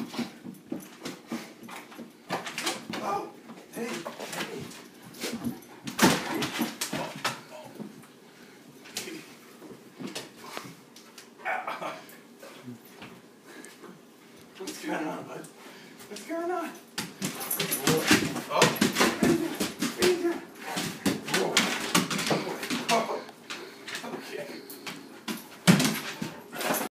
Oh, hey, hey. What's going on, bud? What's going on? Oh.